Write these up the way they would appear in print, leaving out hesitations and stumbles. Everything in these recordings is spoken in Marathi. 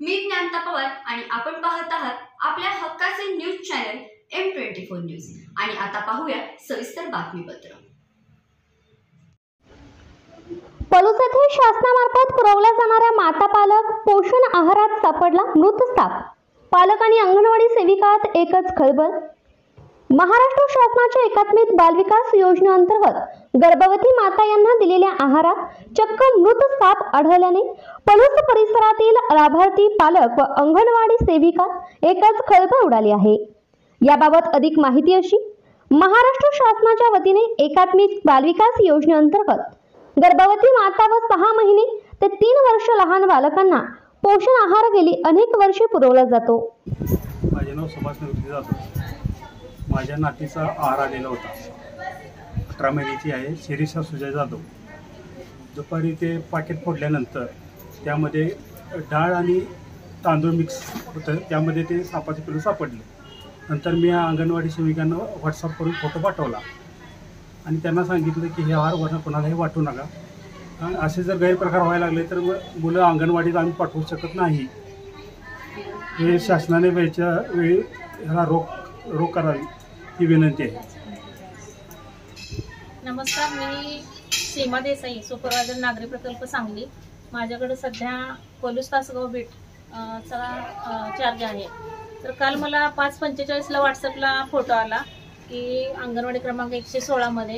मी ज्ञानता पवार आणि आपण पाहत आहात आपल्या हक्काचे न्यूज चॅनल M24 न्यूज। आणि आता पाहूया सविस्तर बातमीपत्र। पलूस येथे शासनामार्फत पुरवल्या जाणाऱ्या माता पालक पोषण आहारात सापडला मृत साप। पालक आणि अंगणवाडी सेविकात एकच खळबळ। महाराष्ट्र शासनाच्या एकात्मिक बालविकास योजनेअंतर्गत गर्भवती माता यांना दिलेल्या आहारात चक्क मृत साप आढळल्याने पलूस परिसरातील लाभार्थी पालक व अंगणवाडी सेविका एकच खळबळ उडाली आहे। याबाबत अधिक माहिती अशी, महाराष्ट्र शासनाच्या वतीने एकात्मिक बालविकास योजनेअंतर्गत गर्भवती माता व 6 महिने ते 3 वर्ष लहान बालकांना पोषण आहार गेली अनेक वर्षे पुरवला जातो। माझे नाव सुभाष निवृत्ती जाधव। माझ्या नातीचा आहार आलेला होता। 18 महिन्याची आहे, शिरीषा सुजय जाधव। दुपारी ते पाकिट फोडल्यानंतर त्यामध्ये डाळ आणि तांदूळ मिक्स होतं, त्यामध्ये ते सापाचे पिल्लू सापडले। नंतर मी अंगणवाडी सेविकांना व्हॉट्सअपवरून फोटो पाठवला आणि त्यांना सांगितलं की हे आहार कोणालाही वाटू नका। असे जर गैरप्रकार व्हायला लागले तर मुलं अंगणवाडीत आम्ही पाठवू शकत नाही। हे शासनाने वेळच्या वेळी ह्याला रोख करावी ही विनंती आहे। नमस्कार, मी सीमा देसाई, सुपरवायझर नागरी प्रकल्प सांगली। माझ्याकडे सध्या पलूस तासगाव बीट चा चार्ज आहे। तर काल मला 5:45 ला व्हॉट्सअपला फोटो आला की अंगणवाडी क्रमांक 116 मध्ये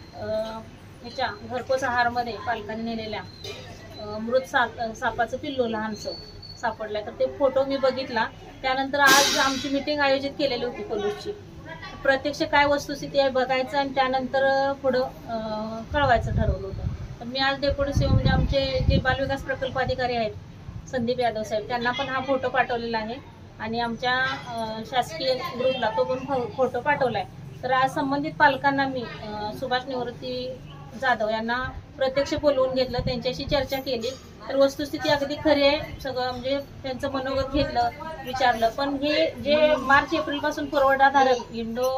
ह्याच्या घरपोच आहारमध्ये पालकांनी नेलेल्या मृत सापाचं पिल्लू लहानसं सापडलं। तर ते फोटो मी बघितला। त्यानंतर आज आमची मीटिंग आयोजित केलेली होती पलूसची। प्रत्यक्ष काय वस्तुस्थिती आहे बघायचं आणि त्यानंतर पुढं कळवायचं ठरवलं होतं। तर मी आज डेप्युटी सीओ म्हणजे आमचे जे बालविकास प्रकल्प अधिकारी आहेत संदीप यादव साहेब, त्यांना पण हा फोटो पाठवलेला आहे आणि आमच्या शासकीय ग्रुपला तो पण फोटो पाठवला आहे। तर आज संबंधित पालकांना मी सुभाष निवृत्ती जाधव यांना प्रत्यक्ष बोलवून घेतलं, त्यांच्याशी चर्चा केली। तर वस्तुस्थिती अगदी खरी आहे, सगळं म्हणजे त्यांचं मनोगत घेतलं, विचारलं। पण हे जे मार्च एप्रिल पासून पुरवठाधारक इंडो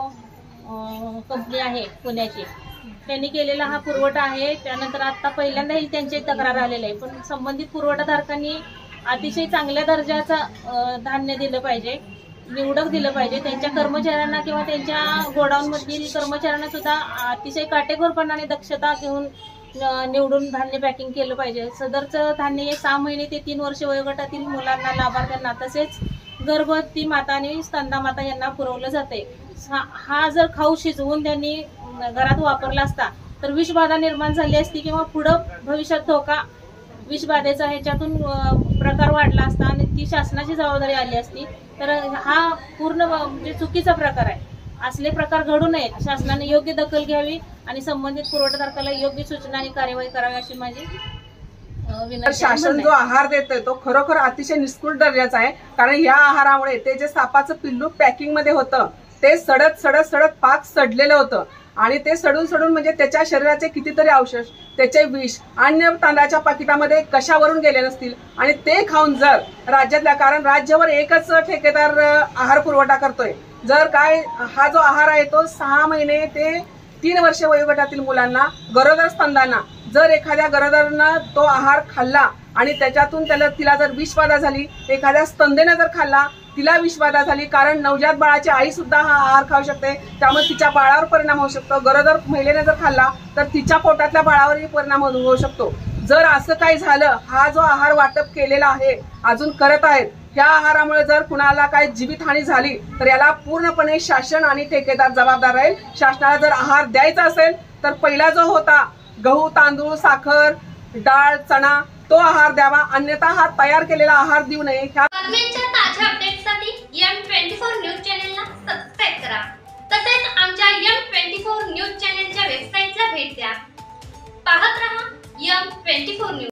कंपनी आहे पुण्याची, त्यांनी केलेला हा पुरवठा आहे। त्यानंतर आता पहिल्यांदाही त्यांची तक्रार आलेली आहे, पण संबंधित पुरवठाधारकांनी अतिशय चांगल्या दर्जाचं धान्य दिलं पाहिजे, निवडक दिलं पाहिजे। त्यांच्या कर्मचाऱ्यांना किंवा त्यांच्या गोडाऊनमधील कर्मचाऱ्यांना सुद्धा अतिशय काटेकोरपणाने दक्षता घेऊन निवडून धान्य पॅकिंग केलं पाहिजे। सदरचं धान्य हे 6 महिने ते 3 वर्ष वयोगटातील मुलांना, लाभार्थ्यांना तसेच गर्भवती माता आणि स्तनदा माता यांना पुरवलं जाते। हा जर खाऊ शिजवून त्यांनी घरात वापरला असता तर विषबाधा निर्माण झाली असती किंवा पुढं भविष्यात धोका विषबाधेचा ह्याच्यातून प्रकार वाढला असता आणि ती शासनाची जबाबदारी आली असती। तर हा पूर्ण म्हणजे चुकीचा प्रकार आहे। असले प्रकार घडू नयेत, शासनाने योग्य दखल घ्यावी आणि संबंधित पुरवठादाराला योग्य सूचना आणि कार्यवाही करावी अशी माझी विनंती। शासन जो आहार देतोय तो खरोखर अतिशय निष्कृत दर्जाचा आहे, कारण या आहारामुळे ते जे सापाचं पिल्लू पॅकिंग मध्ये होतं ते सडत पाक सडलेलं होतं आणि ते सडून म्हणजे त्याच्या शरीराचे कितीतरी अवशेष, त्याचे विष अन्य तांदळाच्या पाकिटामध्ये कशावरून गेले नसतील आणि ते खाऊन जर राज्यातल्या, कारण राज्यावर एकच ठेकेदार आहार पुरवठा करतोय, जर काय हा जो आहार आहे तो 6 महिने ते 3 वर्ष वयोगटातील मुलांना, गरोदर स्तंदांना, जर एखाद्या गरोदरनं तो आहार खाल्ला आणि त्याच्यातून तिला जर विषबाधा झाली, एखाद्या स्तंदेनं जर खाल्ला तिला विषबाधा झाली, कारण नवजात बाळाची आई सुद्धा हा आहार खाऊ शकते, त्यामुळे तिच्या बाळावर परिणाम होऊ शकतो। गरोदर महिलेने जर खाल्ला तर तिच्या पोटातल्या बाळावरही परिणाम होऊ शकतो। जर असं काही झालं, हा जो आहार वाटप केलेला आहे, अजून करत आहेत, ह्या आहारामुळे जर कुणाला काही जीवितहानी झाली तर याला पूर्णपणे शासन आणि ठेकेदार जबाबदार राहील। शासनाला जर आहार द्यायचा असेल तर पहिला जो होता गहू, तांदूळ, साखर, डाळ, चणा तो आहार द्यावा, अन्यथा हा तयार केलेला आहार देऊ नये। ताज्या अपडेट्ससाठी M24 न्यूज चॅनलला सबस्क्राइब करा। तसेच आमच्या M24 न्यूज चॅनलच्या वेबसाईटला भेट द्या। पाहत रहा M24 न्यूज।